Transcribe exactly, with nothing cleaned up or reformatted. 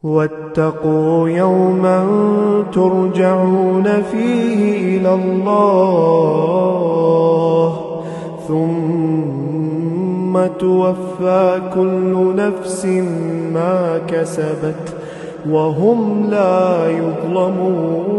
واتقوا يوما ترجعون فيه إلى الله ثم توفى كل نفس ما كسبت وهم لا يظلمون.